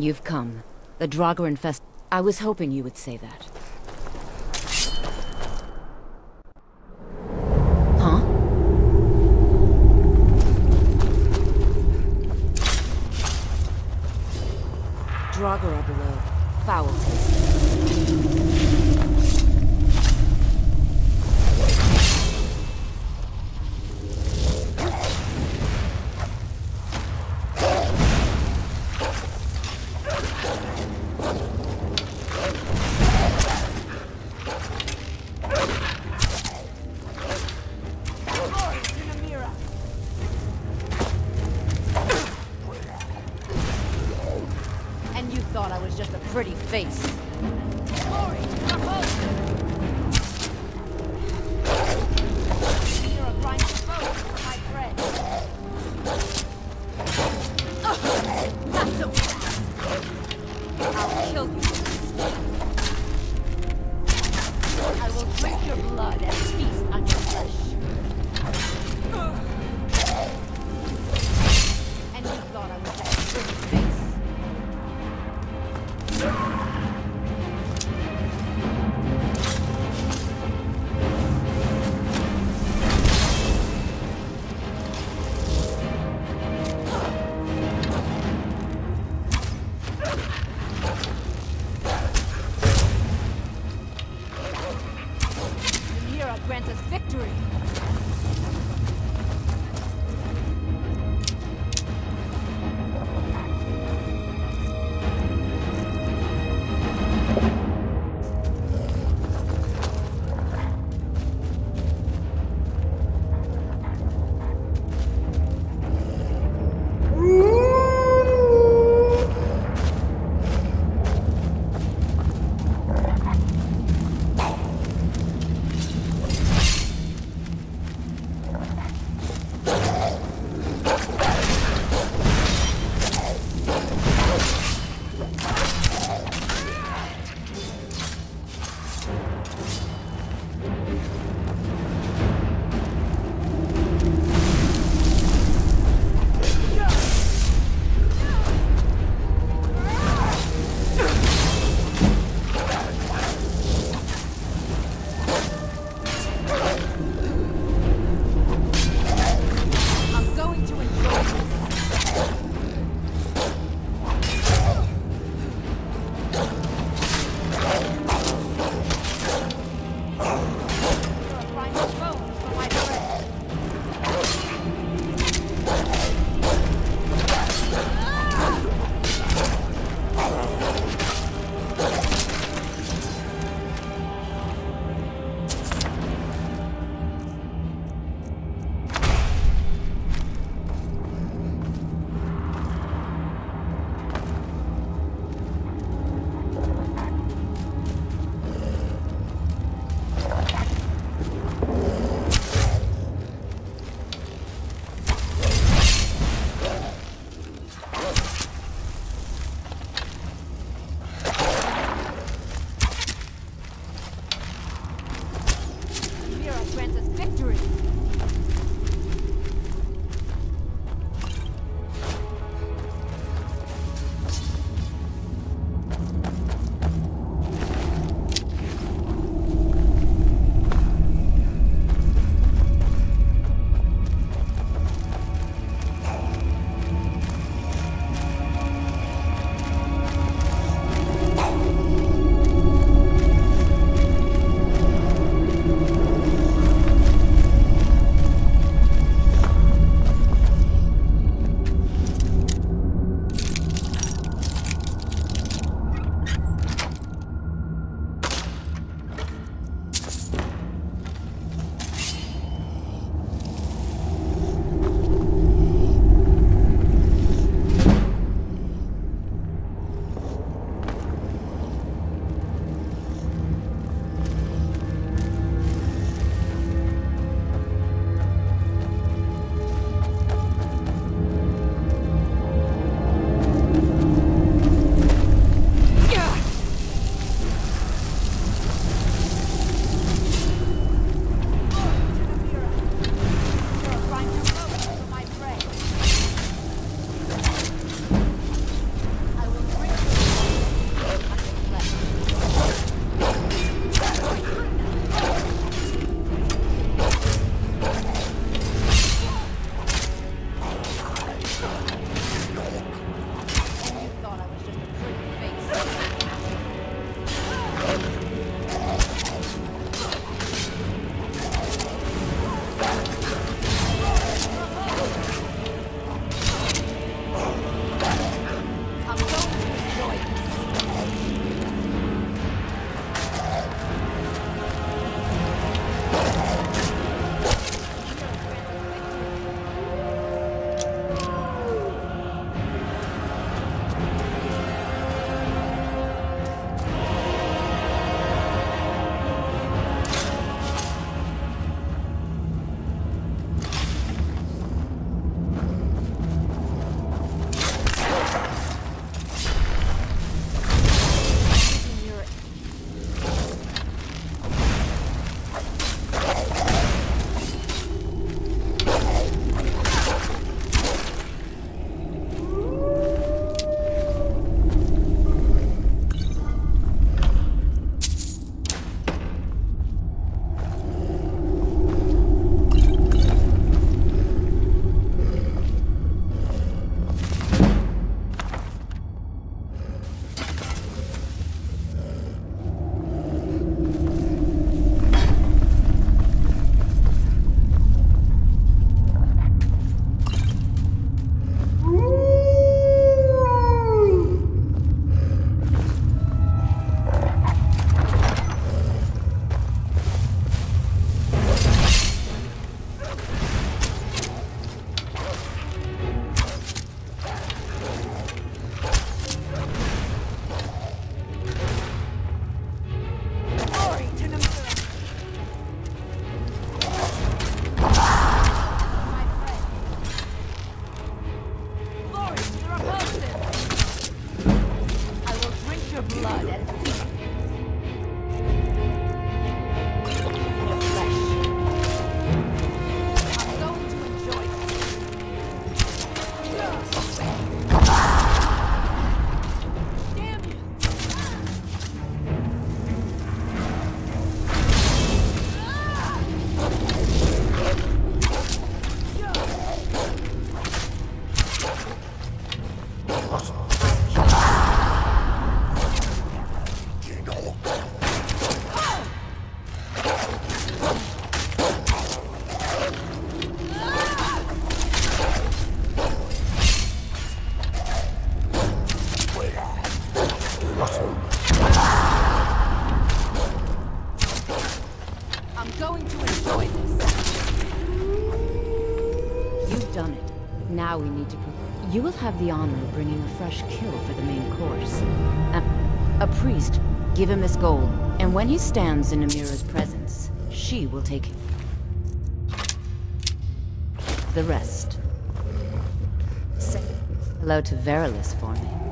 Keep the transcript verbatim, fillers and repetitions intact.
You've come. The Draugr infest... I was hoping you would say that. Huh? Draugr are below. Foul taste. Pretty face. Glory to your host! You're a grinding foe for my bread. Ugh, not so fast. I'll kill you. I will drink your blood and feast on your flesh. And you thought I was that pretty face. Namira grants us victory. Now we need to... You will have the honor of bringing a fresh kill for the main course. A, a priest, give him this gold, and when he stands in Namira's presence, she will take the rest. Say hello to Verilis for me.